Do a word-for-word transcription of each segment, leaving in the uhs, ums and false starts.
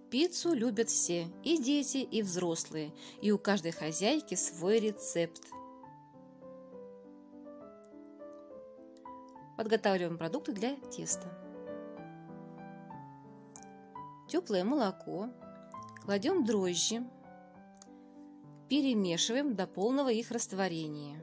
Пиццу любят все, и дети, и взрослые, и у каждой хозяйки свой рецепт. Подготавливаем продукты для теста. Теплое молоко, кладем дрожжи, перемешиваем до полного их растворения.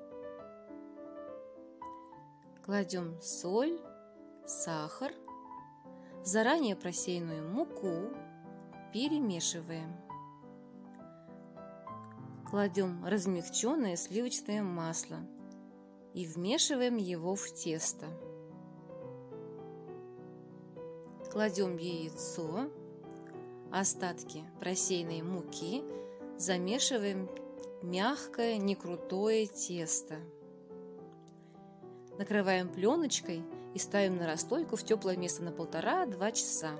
Кладем соль, сахар, заранее просеянную муку, перемешиваем. Кладем размягченное сливочное масло и вмешиваем его в тесто. Кладем яйцо, остатки просеянной муки, замешиваем мягкое, не крутое тесто. Накрываем пленочкой и ставим на расстойку в теплое место на полтора-два часа.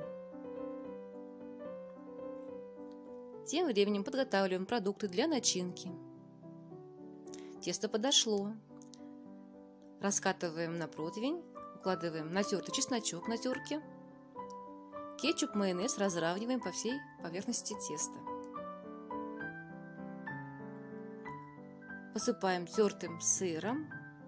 Тем временем подготавливаем продукты для начинки. Тесто подошло. Раскатываем на противень, укладываем натертый чесночок на терке. Кетчуп, майонез разравниваем по всей поверхности теста. Посыпаем тертым сыром.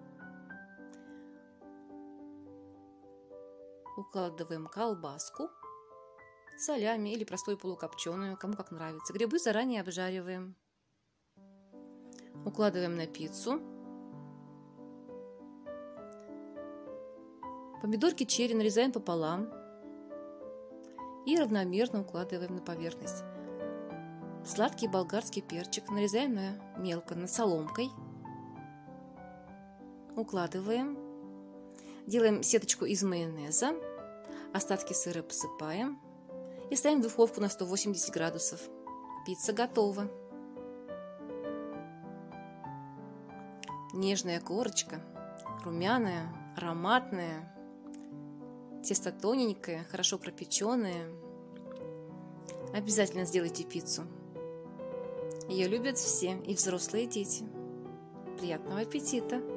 Укладываем колбаску, салями или простую полукопченую, кому как нравится. Грибы заранее обжариваем. Укладываем на пиццу. Помидорки черри нарезаем пополам и равномерно укладываем на поверхность. Сладкий болгарский перчик нарезаем на мелко, на соломкой. Укладываем. Делаем сеточку из майонеза. Остатки сыра посыпаем. И ставим в духовку на сто восемьдесят градусов. Пицца готова. Нежная корочка, румяная, ароматная. Тесто тоненькое, хорошо пропеченное. Обязательно сделайте пиццу. Ее любят все, и взрослые, и дети. Приятного аппетита!